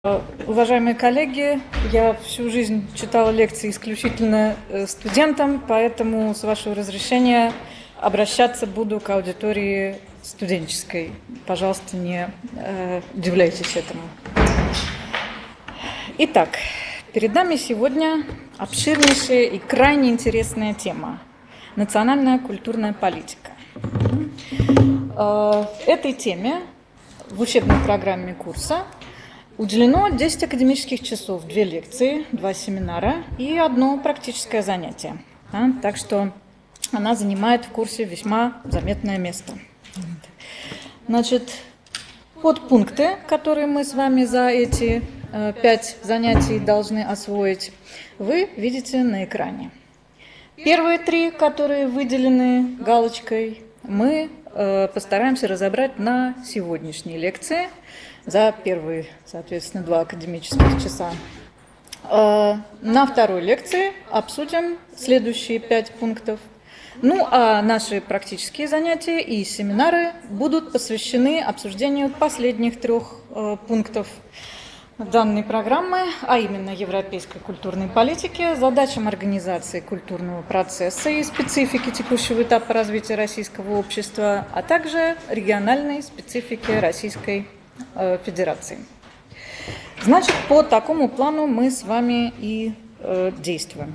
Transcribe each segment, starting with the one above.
Уважаемые коллеги, я всю жизнь читала лекции исключительно студентам, поэтому, с вашего разрешения, обращаться буду к аудитории студенческой. Пожалуйста, не удивляйтесь этому. Итак, перед нами сегодня обширнейшая и крайне интересная тема – национальная культурная политика. Этой теме в учебной программе курса уделено 10 академических часов, 2 лекции, 2 семинара и 1 практическое занятие. Так что она занимает в курсе весьма заметное место. Значит, подпункты, которые мы с вами за эти 5 занятий должны освоить, вы видите на экране. Первые 3, которые выделены галочкой, мы постараемся разобрать на сегодняшней лекции за первые, соответственно, 2 академических часа. На второй лекции обсудим следующие 5 пунктов. Ну, а наши практические занятия и семинары будут посвящены обсуждению последних 3 пунктов данной программы, а именно европейской культурной политики, задачам организации культурного процесса и специфики текущего этапа развития российского общества, а также региональной специфики Российской Федерации. Значит, по такому плану мы с вами и действуем.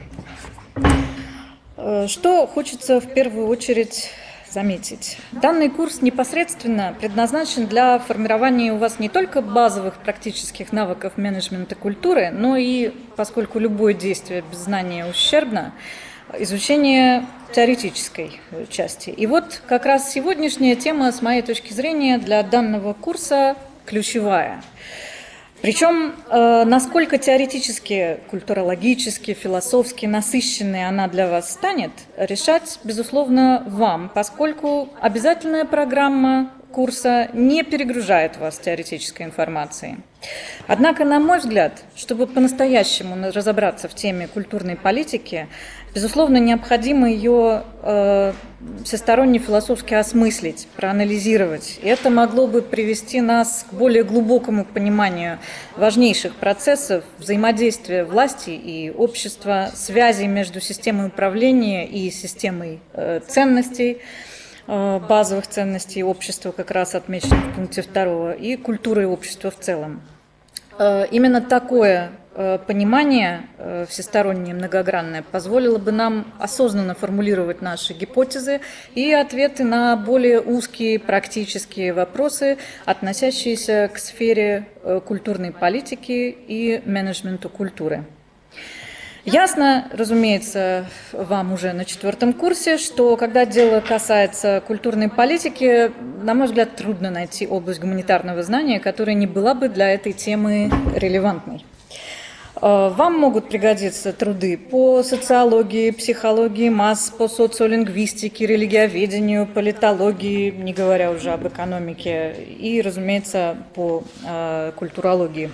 Что хочется в первую очередь заметить. Данный курс непосредственно предназначен для формирования у вас не только базовых практических навыков менеджмента культуры, но и, поскольку любое действие без знания ущербно, изучение теоретической части. И вот как раз сегодняшняя тема, с моей точки зрения, для данного курса ключевая. Причем, насколько теоретически, культурологически, философски насыщенной она для вас станет, решать, безусловно, вам, поскольку обязательная программа курса не перегружает вас теоретической информацией. Однако, на мой взгляд, чтобы по-настоящему разобраться в теме культурной политики, безусловно, необходимо ее всесторонне философски осмыслить, проанализировать. И это могло бы привести нас к более глубокому пониманию важнейших процессов взаимодействия власти и общества, связей между системой управления и системой ценностей, базовых ценностей общества, как раз отмечено в пункте 2, и культуры общества в целом. Именно такое понимание всестороннее, многогранное, позволило бы нам осознанно формулировать наши гипотезы и ответы на более узкие практические вопросы, относящиеся к сфере культурной политики и менеджменту культуры. Ясно, разумеется, вам уже на 4 курсе, что когда дело касается культурной политики, на мой взгляд, трудно найти область гуманитарного знания, которая не была бы для этой темы релевантной. Вам могут пригодиться труды по социологии, психологии масс, по социолингвистике, религиоведению, политологии, не говоря уже об экономике, и, разумеется, по культурологии.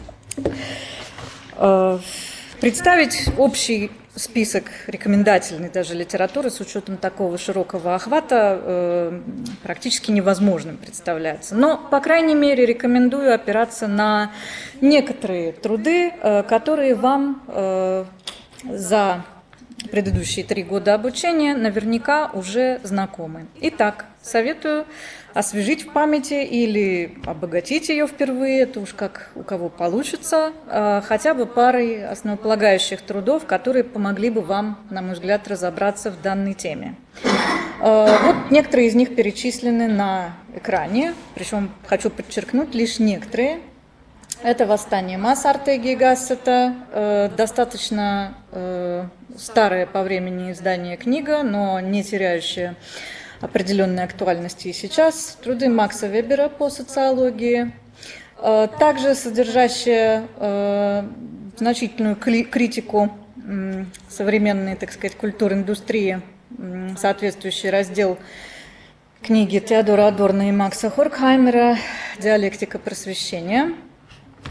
Представить общий список рекомендательной даже литературы с учетом такого широкого охвата практически невозможным представляется. Но, по крайней мере, рекомендую опираться на некоторые труды, которые вам за предыдущие 3 года обучения наверняка уже знакомы. Итак, советую освежить в памяти или обогатить ее впервые, это уж как у кого получится, хотя бы парой основополагающих трудов, которые помогли бы вам, на мой взгляд, разобраться в данной теме. Вот некоторые из них перечислены на экране, причем хочу подчеркнуть лишь некоторые. Это «Восстание масс» Ортеги и Гассета, достаточно старое по времени издание книга, но не теряющая определенной актуальности и сейчас, труды Макса Вебера по социологии, также содержащие значительную критику современной, так сказать, культур-индустрии, соответствующий раздел книги Теодора Адорно и Макса Хоркхаймера «Диалектика просвещения».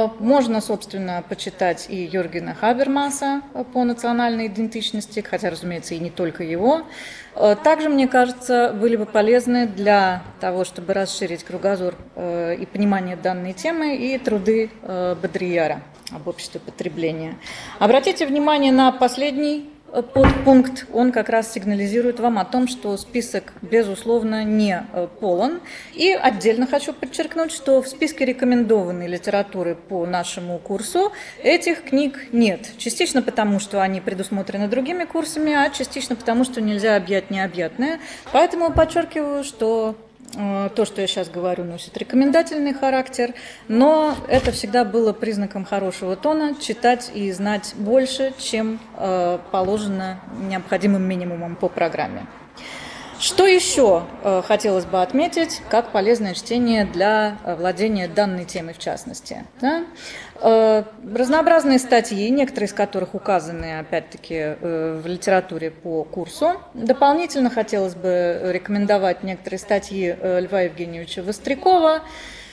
Можно, собственно, почитать и Юргена Хабермаса по национальной идентичности, хотя, разумеется, и не только его. Также, мне кажется, были бы полезны для того, чтобы расширить кругозор и понимание данной темы, и труды Бодрияра об обществе потребления. Обратите внимание на последний подпункт, он как раз сигнализирует вам о том, что список, безусловно, не полон. И отдельно хочу подчеркнуть, что в списке рекомендованной литературы по нашему курсу этих книг нет. Частично потому, что они предусмотрены другими курсами, а частично потому, что нельзя объять необъятное. Поэтому подчеркиваю, что то, что я сейчас говорю, носит рекомендательный характер, но это всегда было признаком хорошего тона, читать и знать больше, чем положено необходимым минимумом по программе. Что еще хотелось бы отметить, как полезное чтение для владения данной темой в частности? Да? Разнообразные статьи, некоторые из которых указаны, опять-таки, в литературе по курсу. Дополнительно хотелось бы рекомендовать некоторые статьи Льва Евгеньевича Вострякова,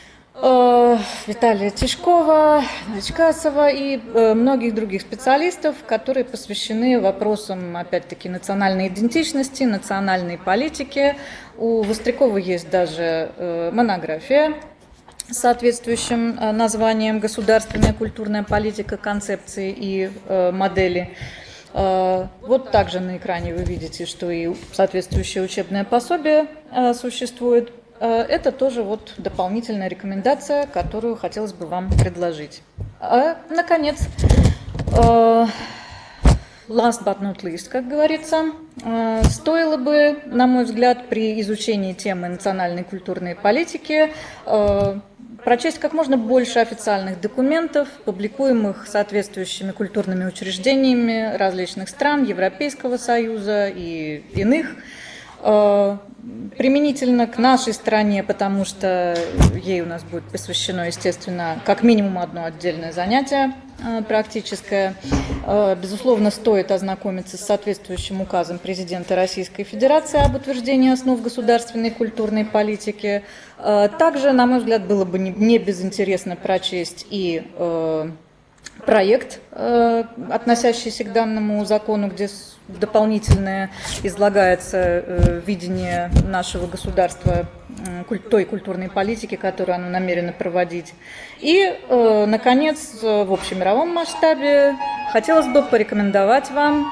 Виталия Тишкова, Чкасова и многих других специалистов, которые посвящены вопросам, опять-таки, национальной идентичности, национальной политики. У Вострякова есть даже монография с соответствующим названием «Государственная культурная политика, концепции и модели». Вот также на экране вы видите, что и соответствующее учебное пособие существует. Это тоже вот дополнительная рекомендация, которую хотелось бы вам предложить. Наконец, last but not least, как говорится, стоило бы, на мой взгляд, при изучении темы национальной культурной политики прочесть как можно больше официальных документов, публикуемых соответствующими культурными учреждениями различных стран, Европейского Союза и иных, применительно к нашей стране, потому что ей у нас будет посвящено, естественно, как минимум одно отдельное занятие практическое. Безусловно, стоит ознакомиться с соответствующим указом президента Российской Федерации об утверждении основ государственной культурной политики. Также, на мой взгляд, было бы не безинтересно прочесть и проект, относящийся к данному закону, где дополнительное излагается видение нашего государства, той культурной политики, которую оно намерено проводить. И, наконец, в общемировом масштабе хотелось бы порекомендовать вам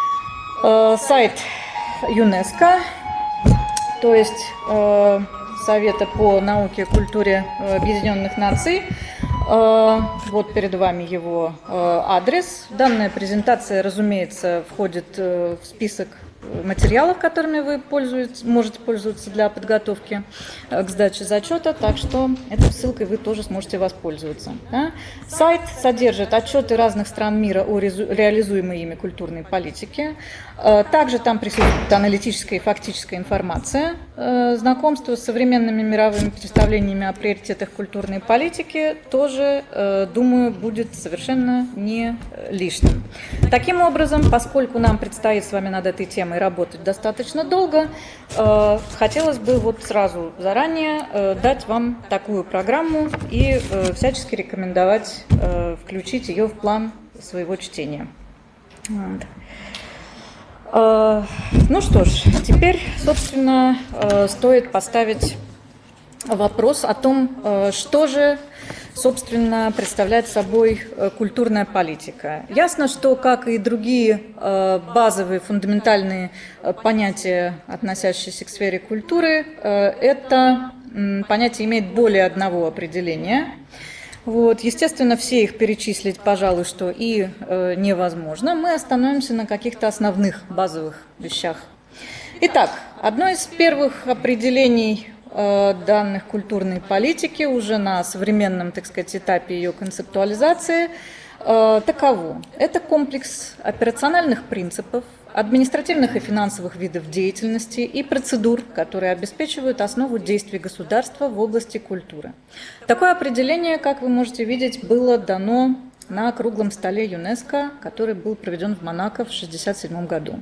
сайт ЮНЕСКО, то есть Совета по науке и культуре Объединенных Наций. Вот перед вами его адрес. Данная презентация, разумеется, входит в список материалов, которыми вы можете пользоваться для подготовки к сдаче зачета, так что этой ссылкой вы тоже сможете воспользоваться. Да? Сайт содержит отчеты разных стран мира о реализуемой ими культурной политике. Также там присутствует аналитическая и фактическая информация. Знакомство с современными мировыми представлениями о приоритетах культурной политики тоже, думаю, будет совершенно не лишним. Таким образом, поскольку нам предстоит с вами над этой темой работать достаточно долго, хотелось бы вот сразу заранее дать вам такую программу и всячески рекомендовать включить ее в план своего чтения. Вот. Ну что ж, теперь, собственно, стоит поставить вопрос о том, что же, собственно, представляет собой культурная политика. Ясно, что, как и другие базовые, фундаментальные понятия, относящиеся к сфере культуры, это понятие имеет более одного определения. Вот, естественно, все их перечислить, пожалуй, что и невозможно. Мы остановимся на каких-то основных базовых вещах. Итак, одно из первых определений данных культурной политики уже на современном, так сказать, этапе ее концептуализации таково. Это комплекс операциональных принципов, административных и финансовых видов деятельности и процедур, которые обеспечивают основу действий государства в области культуры. Такое определение, как вы можете видеть, было дано на круглом столе ЮНЕСКО, который был проведен в Монако в 1967 году.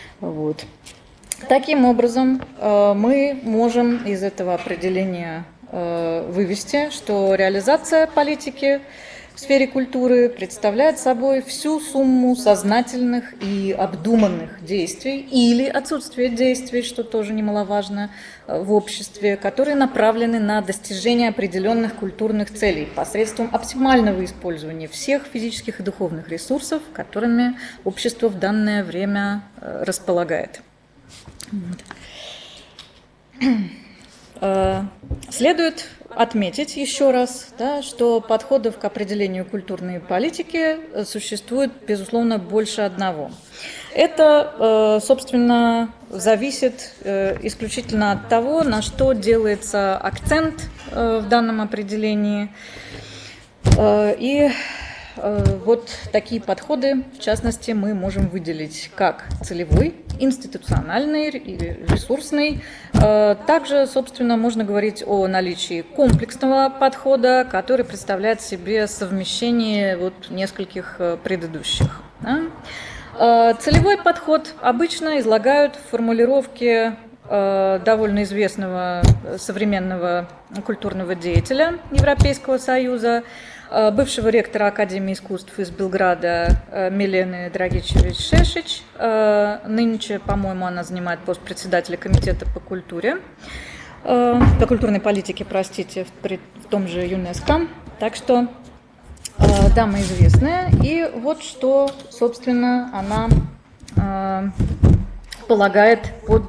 Вот. Таким образом, мы можем из этого определения вывести, что реализация политики в сфере культуры представляет собой всю сумму сознательных и обдуманных действий или отсутствие действий, что тоже немаловажно в обществе, которые направлены на достижение определенных культурных целей посредством оптимального использования всех физических и духовных ресурсов, которыми общество в данное время располагает. Следует отметить еще раз, да, что подходов к определению культурной политики существует, безусловно, больше одного. Это, собственно, зависит исключительно от того, на что делается акцент в данном определении. И вот такие подходы, в частности, мы можем выделить как целевой, институциональный или ресурсный. Также, собственно, можно говорить о наличии комплексного подхода, который представляет себе совмещение вот нескольких предыдущих. Да? Целевой подход обычно излагают в формулировке довольно известного современного культурного деятеля Европейского Союза, бывшего ректора Академии искусств из Белграда Милены Драгичевич-Шешич. Нынче, по-моему, она занимает пост председателя комитета по культуре, по культурной политике, простите, в том же ЮНЕСКО. Так что дама известная. И вот что, собственно, она полагает под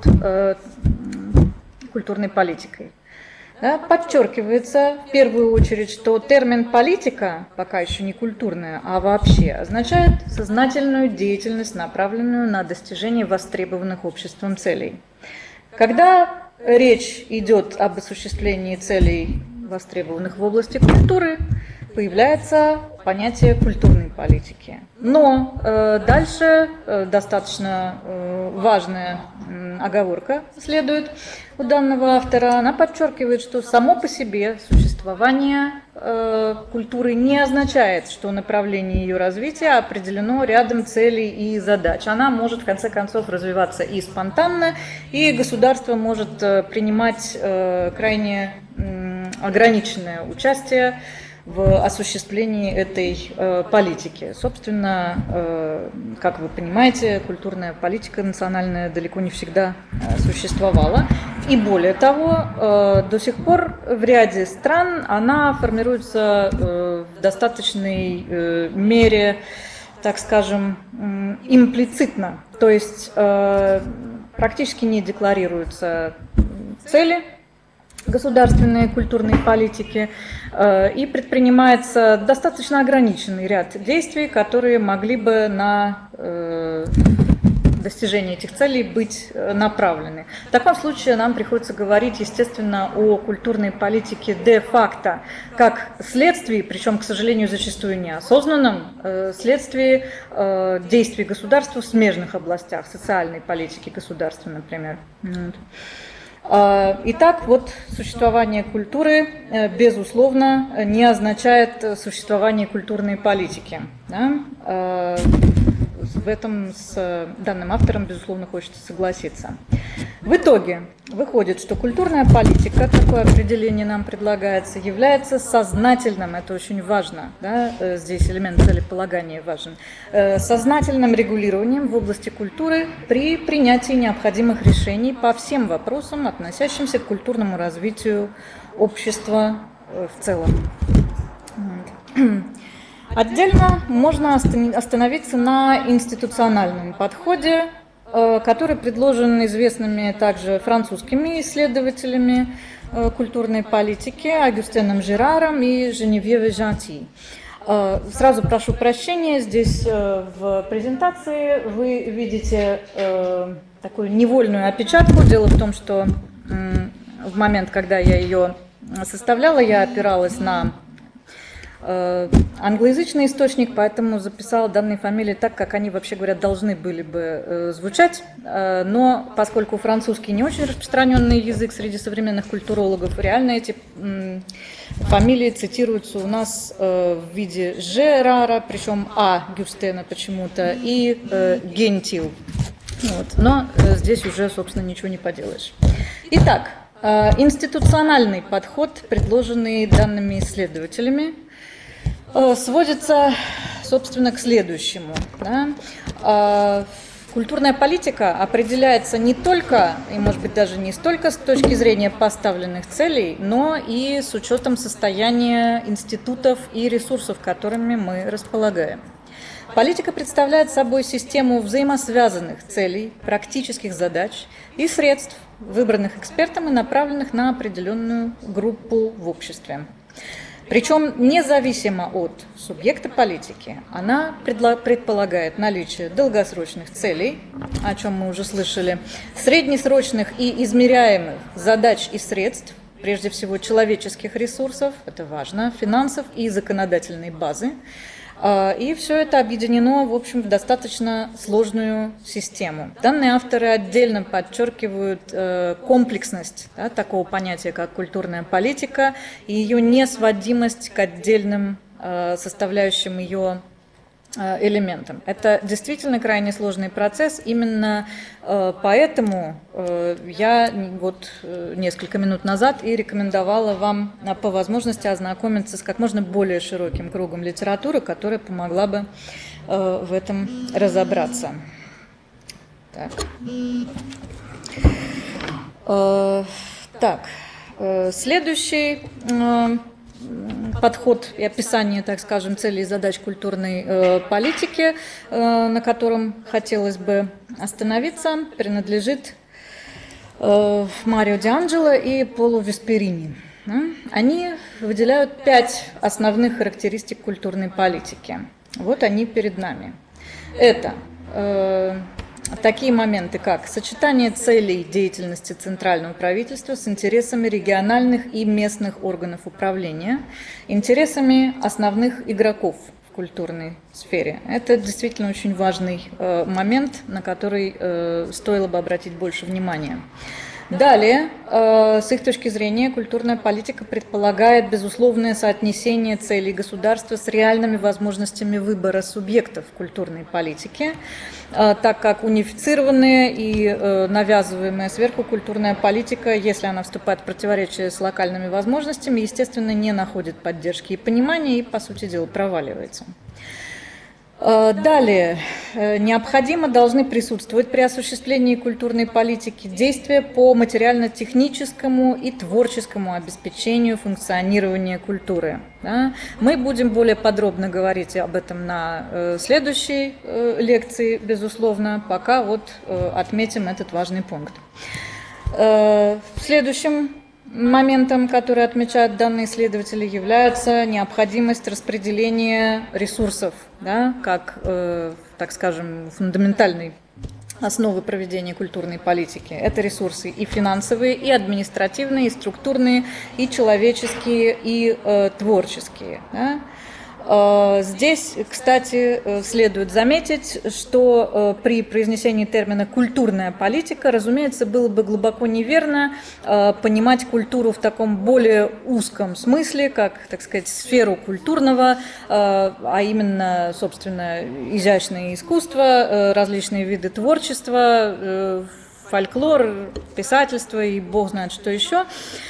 культурной политикой. Да, подчеркивается в первую очередь, что термин «политика», пока еще не культурная, а вообще, означает сознательную деятельность, направленную на достижение востребованных обществом целей. Когда речь идет об осуществлении целей, востребованных в области культуры, появляется понятие культурной политики. Но дальше достаточно важная оговорка следует у данного автора. Она подчеркивает, что само по себе существование культуры не означает, что направление ее развития определено рядом целей и задач. Она может, в конце концов, развиваться и спонтанно, и государство может принимать крайне ограниченное участие в осуществлении этой политики. Собственно, как вы понимаете, культурная политика национальная далеко не всегда существовала. И более того, до сих пор в ряде стран она формируется в достаточной мере, так скажем, имплицитно. То есть практически не декларируются цели государственной культурной политики, и предпринимается достаточно ограниченный ряд действий, которые могли бы на достижение этих целей быть направлены. В таком случае нам приходится говорить, естественно, о культурной политике де-факто, как следствии, причем, к сожалению, зачастую неосознанном, следствии действий государства в смежных областях, социальной политики государства, например. Итак, вот существование культуры, безусловно, не означает существование культурной политики. Да? В этом с данным автором, безусловно, хочется согласиться. В итоге выходит, что культурная политика, такое определение нам предлагается, является сознательным, это очень важно, да? Здесь элемент целеполагания важен, сознательным регулированием в области культуры при принятии необходимых решений по всем вопросам, относящимся к культурному развитию общества в целом. Отдельно можно остановиться на институциональном подходе, который предложен известными также французскими исследователями культурной политики Агюстеном Жераром и Женевьевой Жанти. Сразу прошу прощения, здесь в презентации вы видите такую невольную опечатку. Дело в том, что в момент, когда я ее составляла, я опиралась на англоязычный источник, поэтому записала данные фамилии так, как они, вообще говоря, должны были бы звучать. Но поскольку французский не очень распространенный язык среди современных культурологов, реально эти фамилии цитируются у нас в виде Жерара, причем Гюстена почему-то, и Гентил. Вот. Но здесь уже, собственно, ничего не поделаешь. Итак, Институциональный подход, предложенный данными исследователями, сводится, собственно, к следующему. Да? Культурная политика определяется не только, и, может быть, даже не столько с точки зрения поставленных целей, но и с учетом состояния институтов и ресурсов, которыми мы располагаем. Политика представляет собой систему взаимосвязанных целей, практических задач и средств, выбранных экспертом и направленных на определенную группу в обществе. Причем независимо от субъекта политики, она предполагает наличие долгосрочных целей, о чем мы уже слышали, среднесрочных и измеряемых задач и средств, прежде всего человеческих ресурсов, это важно, финансов и законодательной базы. И все это объединено, в общем, в достаточно сложную систему. Данные авторы отдельно подчеркивают комплексность, да, такого понятия, как культурная политика, и ее несводимость к отдельным составляющим ее элементам. Это действительно крайне сложный процесс, именно поэтому я вот несколько минут назад и рекомендовала вам по возможности ознакомиться с как можно более широким кругом литературы, которая помогла бы в этом разобраться. Следующий подход и описание, так скажем, целей и задач культурной политики, на котором хотелось бы остановиться, принадлежит Марио Дианджело и Полу Весперини. Они выделяют 5 основных характеристик культурной политики. Вот они перед нами. Это такие моменты, как сочетание целей деятельности центрального правительства с интересами региональных и местных органов управления, интересами основных игроков в культурной сфере. Это действительно очень важный момент, на который стоило бы обратить больше внимания. Далее, с их точки зрения, культурная политика предполагает безусловное соотнесение целей государства с реальными возможностями выбора субъектов культурной политики, так как унифицированная и навязываемая сверху культурная политика, если она вступает в противоречие с локальными возможностями, естественно, не находит поддержки и понимания и, по сути дела, проваливается. Далее, необходимо должны присутствовать при осуществлении культурной политики действия по материально-техническому и творческому обеспечению функционирования культуры. Да? Мы будем более подробно говорить об этом на следующей лекции, безусловно, пока вот отметим этот важный пункт. Следующим моментом, который отмечают данные исследователи, является необходимость распределения ресурсов, да, как, так скажем, фундаментальной основы проведения культурной политики. Это ресурсы и финансовые, и административные, и структурные, и человеческие, и творческие. Да. Здесь, кстати, следует заметить, что при произнесении термина «культурная политика», разумеется, было бы глубоко неверно понимать культуру в таком более узком смысле, как, так сказать, сферу культурного, а именно, собственно, изящное искусство, различные виды творчества, фольклор, писательство и бог знает что еще.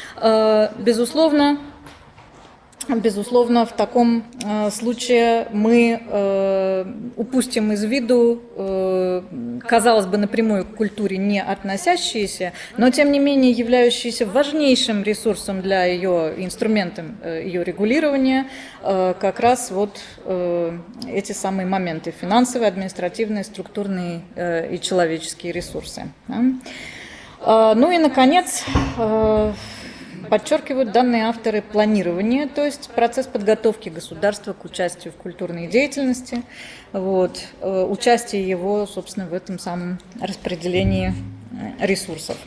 Безусловно, в таком случае мы упустим из виду, казалось бы, напрямую к культуре не относящиеся, но тем не менее являющиеся важнейшим ресурсом для ее, инструментом ее регулирования, как раз вот эти самые моменты: финансовые, административные, структурные и человеческие ресурсы. Ну и, наконец, подчеркивают данные авторы планирование, то есть процесс подготовки государства к участию в культурной деятельности, вот, участие его, собственно, в этом самом распределении ресурсов.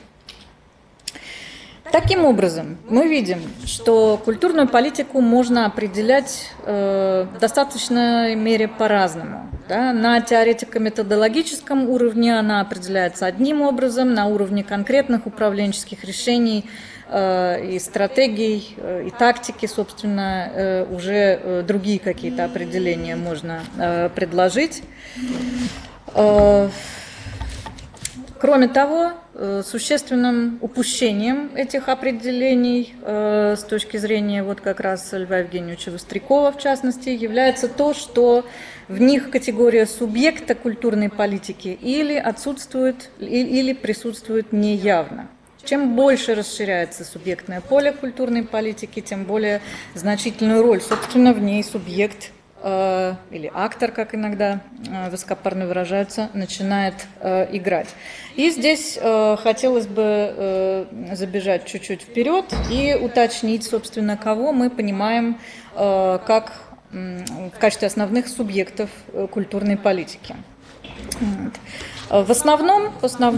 Таким образом, мы видим, что культурную политику можно определять в достаточной мере по-разному. Да? На теоретико-методологическом уровне она определяется одним образом, на уровне конкретных управленческих решений и стратегий, и тактики, собственно, уже другие какие-то определения можно предложить. Кроме того, существенным упущением этих определений с точки зрения вот как раз Льва Евгеньевича Вострякова, в частности, является то, что в них категория субъекта культурной политики или отсутствует, или присутствует неявно. Чем больше расширяется субъектное поле культурной политики, тем более значительную роль, собственно, в ней субъект или актор, как иногда высокопарно выражаются, начинает играть. И здесь хотелось бы забежать чуть-чуть вперед и уточнить, собственно, кого мы понимаем как в качестве основных субъектов культурной политики. В основном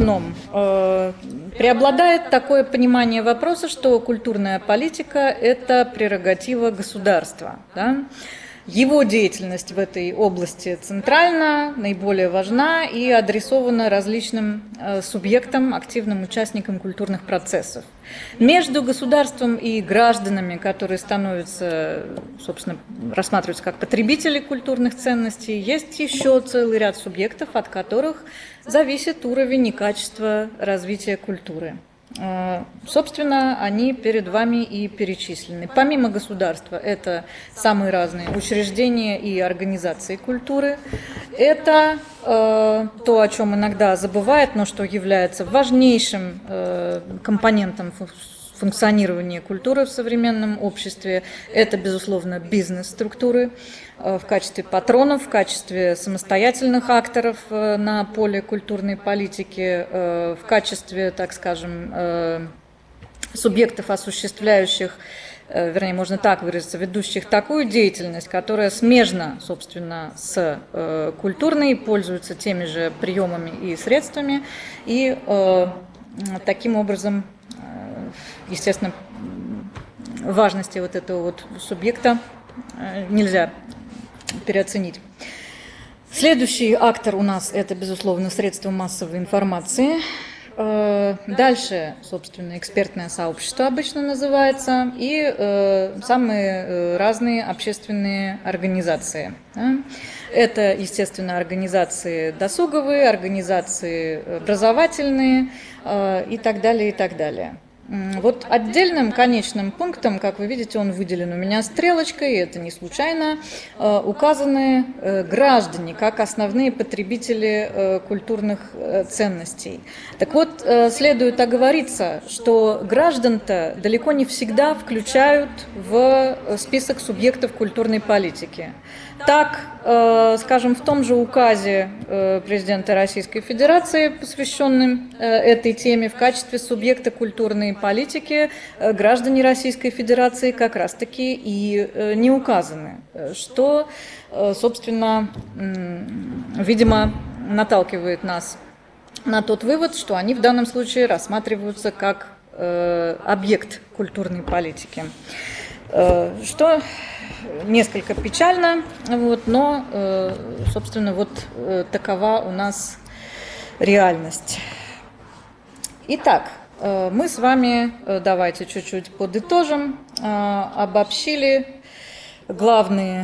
преобладает такое понимание вопроса, что культурная политика – это прерогатива государства. Да? Его деятельность в этой области центральна, наиболее важна и адресована различным субъектам, активным участникам культурных процессов. Между государством и гражданами, которые становятся, собственно, рассматриваются как потребители культурных ценностей, есть еще целый ряд субъектов, от которых зависит уровень и качество развития культуры. Собственно, они перед вами и перечислены. Помимо государства, это самые разные учреждения и организации культуры. Это то, о чем иногда забывают, но что является важнейшим компонентом функционирования культуры в современном обществе. Это, безусловно, бизнес-структуры в качестве патронов, в качестве самостоятельных акторов на поле культурной политики, в качестве, так скажем, субъектов, осуществляющих, вернее, можно так выразиться, ведущих такую деятельность, которая смежна, собственно, с культурной, пользуется теми же приемами и средствами, и таким образом, естественно, важности вот этого вот субъекта нельзя переоценить. Следующий актор у нас – это, безусловно, средства массовой информации. Дальше, собственно, экспертное сообщество обычно называется, и самые разные общественные организации. Это, естественно, организации досуговые, организации образовательные и так далее, и так далее. Вот отдельным конечным пунктом, как вы видите, он выделен у меня стрелочкой, и это не случайно, указаны граждане как основные потребители культурных ценностей. Так вот, следует оговориться, что граждан-то далеко не всегда включают в список субъектов культурной политики. Так, скажем, в том же указе президента Российской Федерации, посвященном этой теме, в качестве субъекта культурной политики граждане Российской Федерации как раз-таки и не указаны, что, собственно, видимо, наталкивает нас на тот вывод, что они в данном случае рассматриваются как объект культурной политики. Что несколько печально, вот, но, собственно, вот такова у нас реальность. Итак, мы с вами, давайте чуть-чуть подытожим, обобщили главные,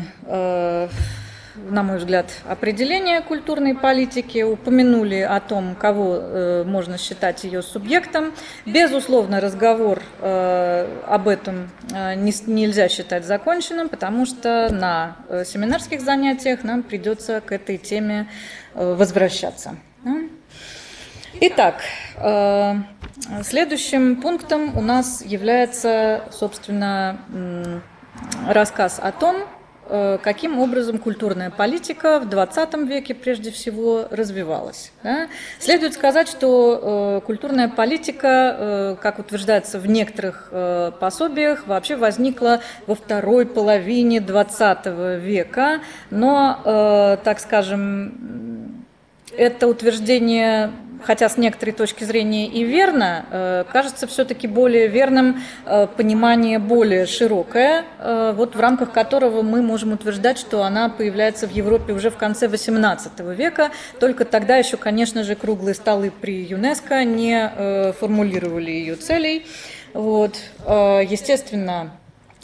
на мой взгляд, определения культурной политики, упомянули о том, кого можно считать ее субъектом. Безусловно, разговор об этом нельзя считать законченным, потому что на семинарских занятиях нам придется к этой теме возвращаться. Итак, следующим пунктом у нас является, собственно, рассказ о том, каким образом культурная политика в XX веке прежде всего развивалась. Да? Следует сказать, что культурная политика, как утверждается в некоторых пособиях, вообще возникла во второй половине XX века, но, так скажем, это утверждение, хотя с некоторой точки зрения и верно, кажется все-таки более верным понимание более широкое, вот в рамках которого мы можем утверждать, что она появляется в Европе уже в конце XVIII века, только тогда еще, конечно же, круглые столы при ЮНЕСКО не формулировали ее целей. Вот. Естественно,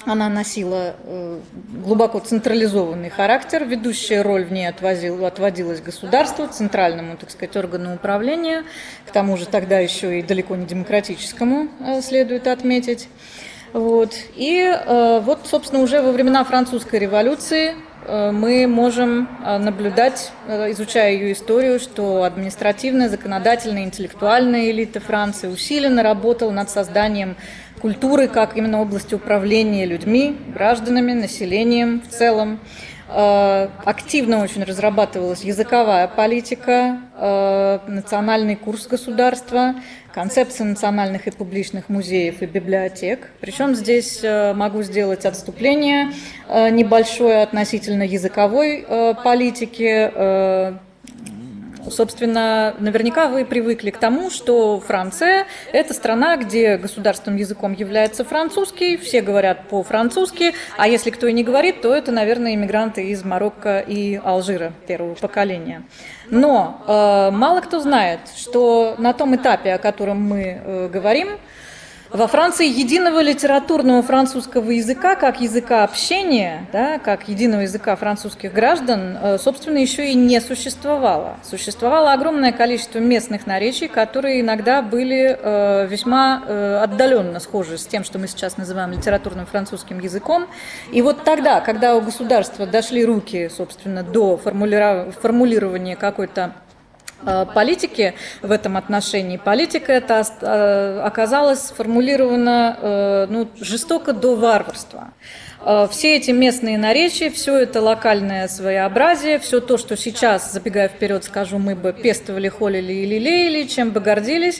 она носила глубоко централизованный характер, ведущая роль в ней отводилась государству, центральному, так сказать, органу управления, к тому же тогда еще и далеко не демократическому, следует отметить. Вот. И вот, собственно, уже во времена Французской революции мы можем наблюдать, изучая ее историю, что административная, законодательная, интеллектуальная элита Франции усиленно работала над созданием культуры как именно области управления людьми, гражданами, населением в целом. Активно очень разрабатывалась языковая политика, национальный курс государства, концепция национальных и публичных музеев и библиотек. Причем здесь могу сделать отступление небольшое относительно языковой политики. Собственно, наверняка вы привыкли к тому, что Франция – это страна, где государственным языком является французский, все говорят по-французски, а если кто и не говорит, то это, наверное, иммигранты из Марокко и Алжира первого поколения. Но мало кто знает, что на том этапе, о котором мы говорим, во Франции единого литературного французского языка, как языка общения, да, как единого языка французских граждан, собственно, еще и не существовало. Существовало огромное количество местных наречий, которые иногда были весьма отдаленно схожи с тем, что мы сейчас называем литературным французским языком. И вот тогда, когда у государства дошли руки, собственно, до формулирования какой-то политики в этом отношении. Политика эта оказалась сформулирована жестоко до варварства. Все эти местные наречия, все это локальное своеобразие, все то, что сейчас, забегая вперед, скажу, мы бы пестовали, холили и лелеяли, чем бы гордились,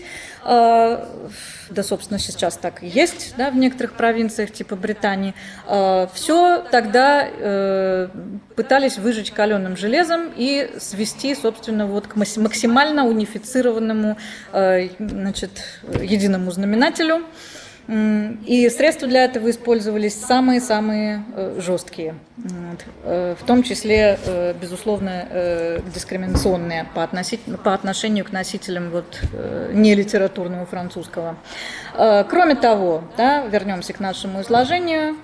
да, собственно, сейчас так и есть, да, в некоторых провинциях типа Британии, все тогда пытались выжечь каленым железом и свести, собственно, вот к максимально унифицированному, единому знаменателю. И средства для этого использовались самые-самые жесткие, в том числе, безусловно, дискриминационные по отношению к носителям нелитературного французского. Кроме того, да, вернемся к нашему изложению,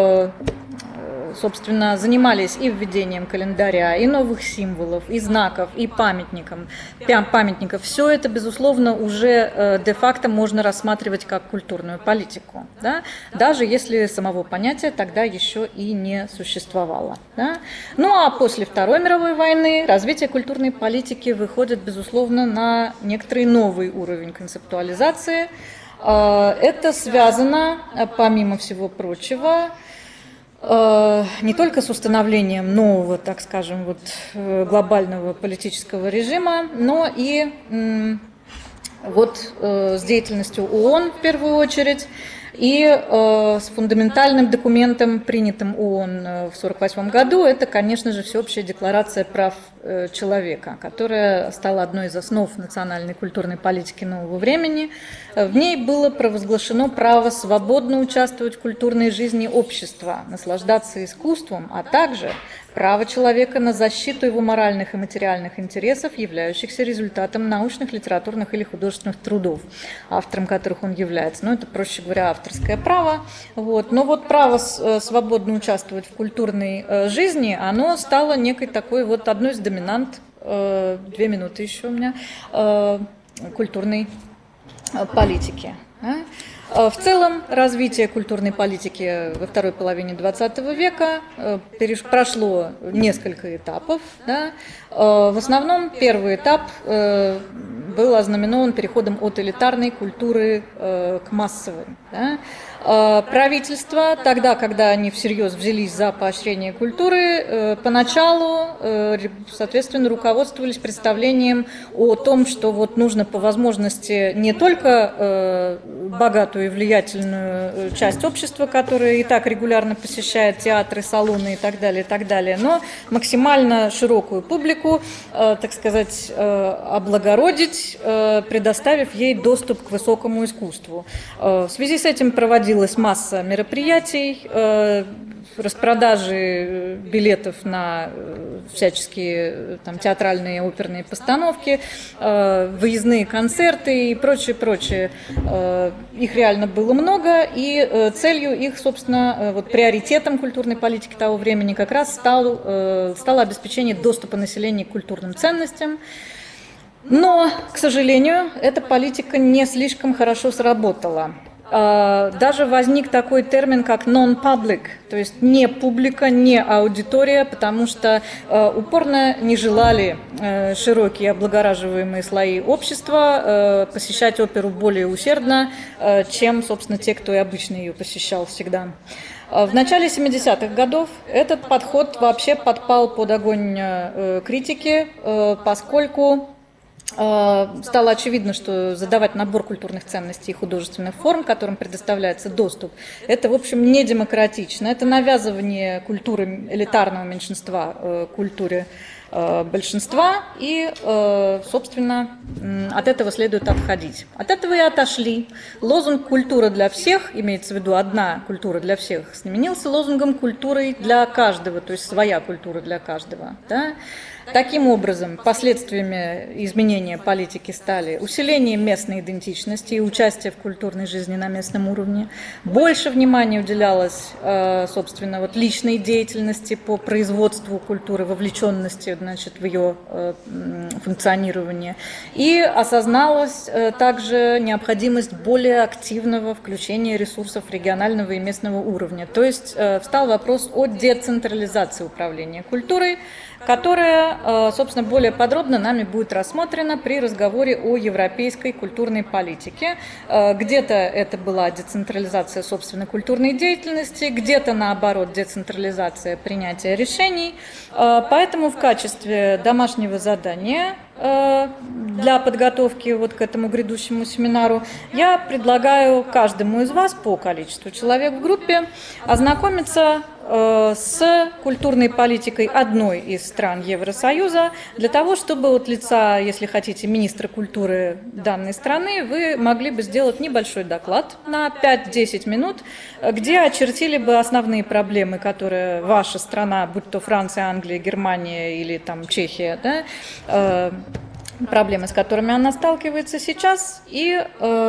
собственно, занимались и введением календаря, и новых символов, и знаков, и памятников. Все это, безусловно, уже де-факто можно рассматривать как культурную политику, да? Даже если самого понятия тогда еще и не существовало. Да? Ну а после Второй мировой войны развитие культурной политики выходит, безусловно, на некоторый новый уровень концептуализации. Это связано, помимо всего прочего, не только с установлением нового, так скажем, глобального политического режима, но и с деятельностью ООН в первую очередь и с фундаментальным документом, принятым ООН в 1948 году, это, конечно же, Всеобщая декларация прав человека, которая стала одной из основ национальной культурной политики нового времени. В ней было провозглашено право свободно участвовать в культурной жизни общества, наслаждаться искусством, а также право человека на защиту его моральных и материальных интересов, являющихся результатом научных, литературных или художественных трудов, автором которых он является. Это, проще говоря, авторское право. Но право свободно участвовать в культурной жизни, оно стало некой такой одной из доминант, 2 минуты еще у меня, культурной политики. В целом, развитие культурной политики во второй половине XX века прошло несколько этапов. Да. В основном первый этап был ознаменован переходом от элитарной культуры к массовой. Да. Правительства, тогда, когда они всерьез взялись за поощрение культуры, поначалу, соответственно, руководствовались представлением о том, что нужно по возможности не только богатую и влиятельную часть общества, которая и так регулярно посещает театры, салоны и так далее, но максимально широкую публику, так сказать, облагородить, предоставив ей доступ к высокому искусству. В связи с этим проводились проводилась масса мероприятий, распродажи билетов на всяческие там, театральные оперные постановки, выездные концерты и прочее. Их реально было много, и целью их, собственно, вот, приоритетом культурной политики того времени как раз стало обеспечение доступа населения к культурным ценностям. Но, к сожалению, эта политика не слишком хорошо сработала. Даже возник такой термин, как non-public, то есть не публика, не аудитория, потому что упорно не желали широкие облагораживаемые слои общества посещать оперу более усердно, чем, собственно, те, кто и обычно ее посещал всегда. В начале 70-х годов этот подход вообще подпал под огонь критики, поскольку стало очевидно, что задавать набор культурных ценностей и художественных форм, которым предоставляется доступ, это, в общем, не демократично. Это навязывание культуры элитарного меньшинства культуре большинства, и, собственно, от этого следует отходить. От этого и отошли. Лозунг «Культура для всех», имеется в виду одна культура для всех, сменился лозунгом «Культурой для каждого», то есть своя культура для каждого. Да? Таким образом, последствиями изменения политики стали усиление местной идентичности и участие в культурной жизни на местном уровне. Больше внимания уделялось, собственно, вот личной деятельности по производству культуры, вовлеченности, значит, в ее функционирование. И осозналась также необходимость более активного включения ресурсов регионального и местного уровня. То есть встал вопрос о децентрализации управления культурой, которая, собственно, более подробно нами будет рассмотрена при разговоре о европейской культурной политике. Где-то это была децентрализация, собственно, культурной деятельности, где-то, наоборот, децентрализация принятия решений. Поэтому в качестве домашнего задания для подготовки вот к этому грядущему семинару я предлагаю каждому из вас по количеству человек в группе ознакомиться с культурной политикой одной из стран Евросоюза, для того, чтобы от лица, если хотите, министра культуры данной страны, вы могли бы сделать небольшой доклад на 5-10 минут, где очертили бы основные проблемы, которые ваша страна, будь то Франция, Англия, Германия или там Чехия, да, проблемы, с которыми она сталкивается сейчас, и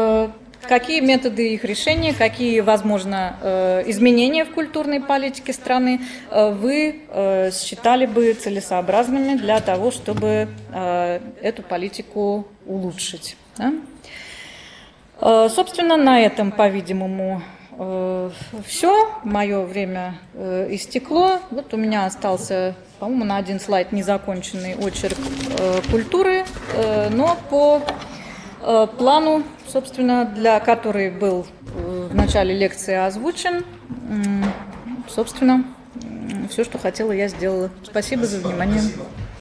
какие методы их решения, какие, возможно, изменения в культурной политике страны вы считали бы целесообразными для того, чтобы эту политику улучшить. Да? Собственно, на этом, по-видимому, все. Мое время истекло. Вот у меня остался, по-моему, на один слайд незаконченный очерк культуры, но по плану, собственно, для который был в начале лекции озвучен, собственно, все, что хотела, я сделала. Спасибо за внимание.